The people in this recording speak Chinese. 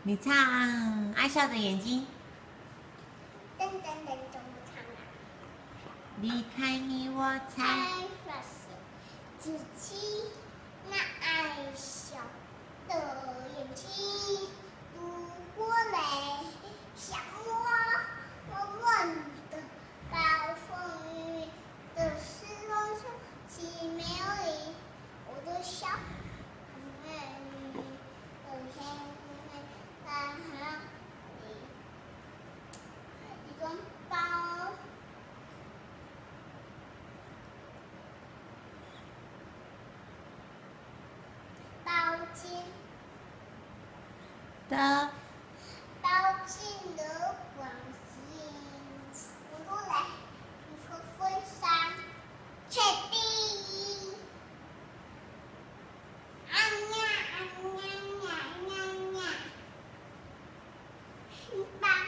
你唱爱笑的眼睛。 噔噔噔，怎么唱啊？ 离开你，我才发现自己那爱笑的眼睛，如果泪像我们的暴风雨的时候说起美丽，我的笑很美丽，有天美大海里一种抱紧的抱紧的关心，我都来你说分享确定。啊呀啊呀呀呀呀，是吧？